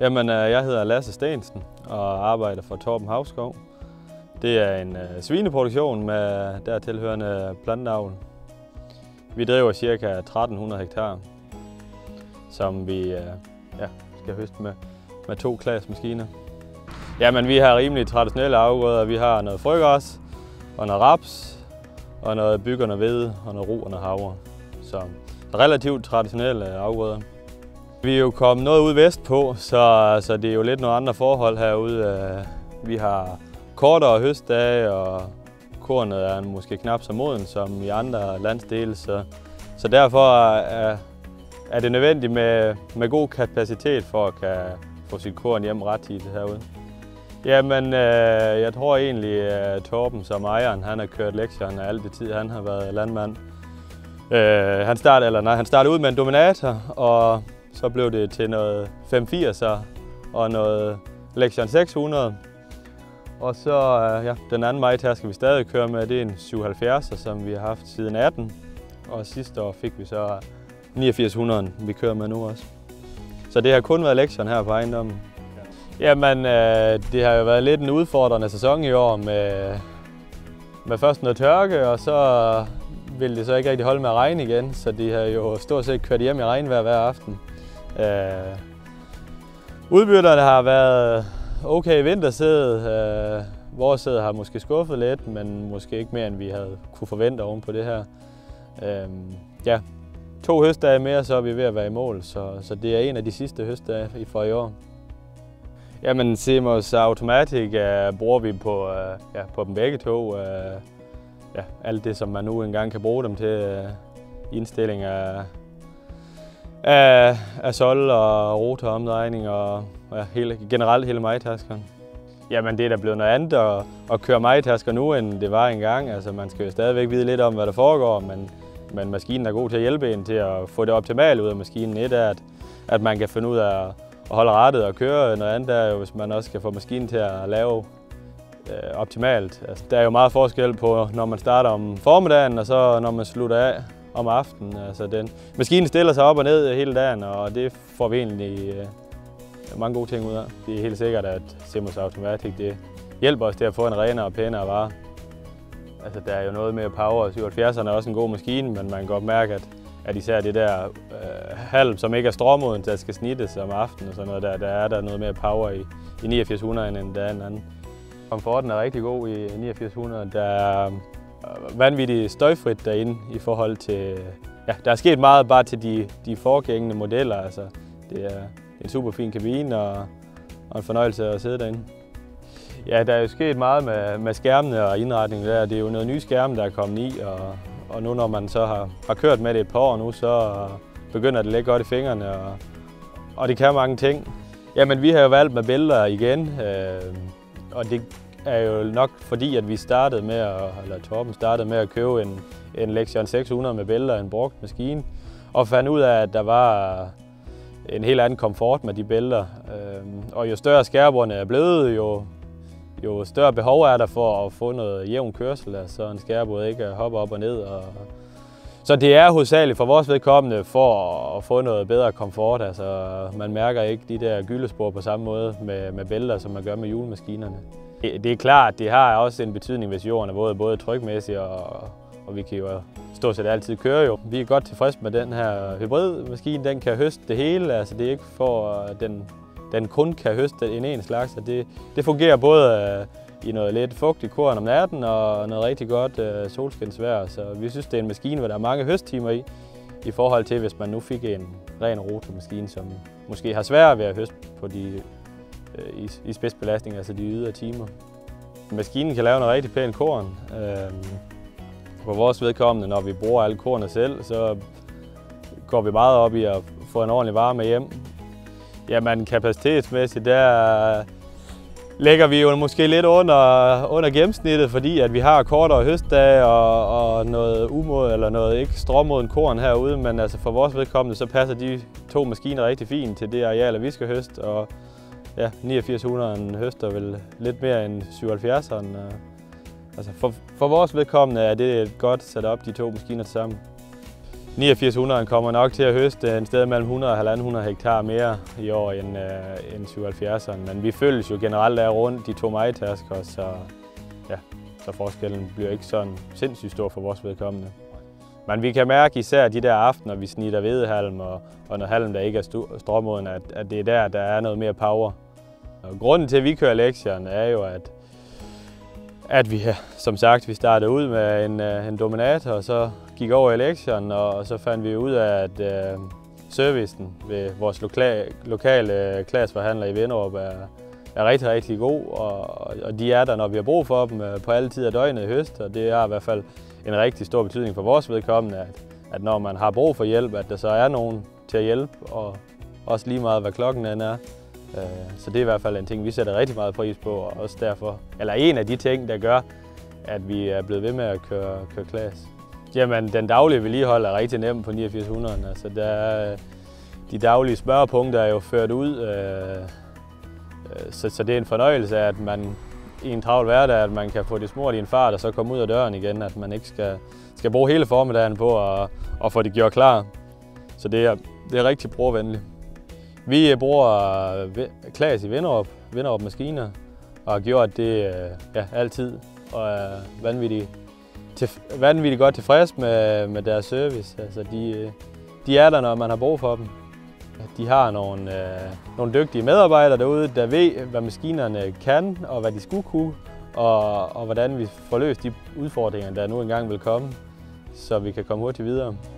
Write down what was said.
Jamen, jeg hedder Lasse Stensen og arbejder for Torben Havskov. Det er en svineproduktion med dertilhørende planteavl. Vi driver ca. 1300 hektar, som vi skal høste med 2 klasmaskiner. Jamen, vi har rimelig traditionelle afgrøder. Vi har noget frøgræs og noget raps og noget byg og noget hvede og noget ro og noget havre. Så relativt traditionelle afgrøder. Vi er jo kommet noget ud vestpå, så det er jo lidt nogle andre forhold herude. Vi har kortere høstdage, og kornet er måske knap så moden som i andre landsdele. Så derfor er det nødvendigt med god kapacitet for at kan få sit korn hjem rettidigt herude. Jamen, jeg tror egentlig, at Torben som ejeren, han har kørt lektierne alt det tid, han har været landmand. Han startede ud med en Dominator, og så blev det til noget 580'er og noget Lexion 600. Og så den anden majtaske, vi stadig kører med, det er en 77'er, som vi har haft siden 18. Og sidste år fik vi så 8900'eren, vi kører med nu også. Så det har kun været Lexion her på ejendommen. Jamen, det har jo været lidt en udfordrende sæson i år med først noget tørke, og så ville det så ikke rigtig holde med at regne igen, så de har jo stort set kørt hjem i regnvejr hver aften. Udbytterne har været okay vintersæde. Vores sæde har måske skuffet lidt, men måske ikke mere, end vi havde kunne forvente oven på det her. 2 høstdage mere, så er vi ved at være i mål, så det er en af de sidste høstdage for i år. Jamen, CMOS Automatic bruger vi på dem begge to. Alt det, som man nu engang kan bruge dem til. Indstilling af sol og rotoromdrejning og generelt hele majtaskeren. Jamen, det er da blevet noget andet at køre majtasker nu, end det var engang. Altså, man skal jo stadigvæk vide lidt om, hvad der foregår, men maskinen er god til at hjælpe en til at få det optimalt ud af maskinen. Et er, at man kan finde ud af at holde rettet og køre. Noget andet er jo, hvis man også skal få maskinen til at lave optimalt. Altså, der er jo meget forskel på, når man starter om formiddagen, og så når man slutter af om aftenen. Altså, maskinen stiller sig op og ned hele dagen, og det får vi egentlig mange gode ting ud af. Det er helt sikkert, at CMOS Automatic det hjælper os til at få en renere og pænere vare. Altså, der er jo noget med power. 77'erne er også en god maskine, men man kan godt mærke, at især det der halm, som ikke er stråmoden, der skal snittes om aftenen og sådan noget, der er der noget mere power i 8900 end der er en anden. Komforten er rigtig god i 8900. Der er vanvittigt støjfrit derinde i forhold til... Ja, der er sket meget bare til de forgængende modeller. Altså, det er en super fin kabine og en fornøjelse at sidde derinde. Ja, der er jo sket meget med skærmene og indretningen der. Det er jo noget nye skærme, der er kommet i, og nu når man så har kørt med det et par år nu, så begynder det at ligge godt i fingrene, og det kan mange ting. Jamen, vi har jo valgt med bælter igen, og det er jo nok fordi, at vi Torben startede med at købe en Lexion 600 med bælter, en brugt maskine, og fandt ud af, at der var en helt anden komfort med de bælter. Og jo større skærbordene er blevet, jo større behov er der for at få noget jævn kørsel, så en skærbord ikke hopper op og ned. Så det er hovedsageligt for vores vedkommende for at få noget bedre komfort. Altså, man mærker ikke de der gyldespor på samme måde med bælter, som man gør med hjulmaskinerne. Det er klart, det har også en betydning, hvis jorden er både trykmæssigt, og vi kan jo stort set altid køre jo. Vi er godt tilfredse med den her hybridmaskine. Den kan høste det hele, altså det er ikke for, at den kun kan høste en slags. Det fungerer både i noget lidt fugtigt korn om natten og noget rigtig godt solskinsvejr. Så vi synes, det er en maskine, hvor der er mange høsttimer i forhold til, hvis man nu fik en ren rotormaskine, som måske har sværere ved at høste på i spidsbelastning, altså de ydre timer. Maskinen kan lave noget rigtig pænt korn. For vores vedkommende, når vi bruger alle kornet selv, så går vi meget op i at få en ordentlig varme hjem. Jamen, kapacitetsmæssigt, der ligger vi jo måske lidt under gennemsnittet, fordi at vi har kortere høstdage og noget umod eller noget ikke stråmoden korn herude, men altså for vores vedkommende, så passer de 2 maskiner rigtig fint til det areal, vi skal høste, og ja, 8900'eren høster vel lidt mere end 77'eren. Altså for vores vedkommende er det et godt setup, de 2 maskiner sammen. 8900 kommer nok til at høste en sted mellem 100 og 1.500 hektar mere i år end 77'eren. Men vi følges jo generelt af rundt de 2 majtasker, så forskellen bliver ikke sådan sindssygt stor for vores vedkommende. Men vi kan mærke især de der aftener, vi snitter hvedehalm og når halm der ikke er stråmoden, at det er der er noget mere power. Og grunden til, at vi kører lektierne, er jo, at vi, som sagt, vi startede ud med en dominator, og så gik over i lektierne, og så fandt vi ud af, at servicen ved vores lokale klasseforhandler i Vinderup er rigtig, rigtig god, og de er der, når vi har brug for dem på alle tider af døgnet i høst, og det er i hvert fald en rigtig stor betydning for vores vedkommende, at når man har brug for hjælp, at der så er nogen til at hjælpe, og også lige meget, hvad klokken er. Så det er i hvert fald en ting, vi sætter rigtig meget pris på, og også derfor, eller en af de ting, der gør, at vi er blevet ved med at køre klasse. Jamen, den daglige vedligehold er rigtig nem på 8900. Altså, de daglige smørpunkter er jo ført ud, så det er en fornøjelse, at man i en travl hverdag, at man kan få det smurt i en fart og så komme ud af døren igen, at man ikke skal bruge hele formiddagen på at få det gjort klar. Så det er rigtig brugervenligt. Vi bruger Klaas i Vinderup maskiner, og har gjort det altid, og er vanvittigt godt tilfreds med deres service. Altså, de er der, når man har brug for dem. De har nogle dygtige medarbejdere derude, der ved, hvad maskinerne kan, og hvad de skulle kunne, og hvordan vi får løst de udfordringer, der nu engang vil komme, så vi kan komme hurtigt videre.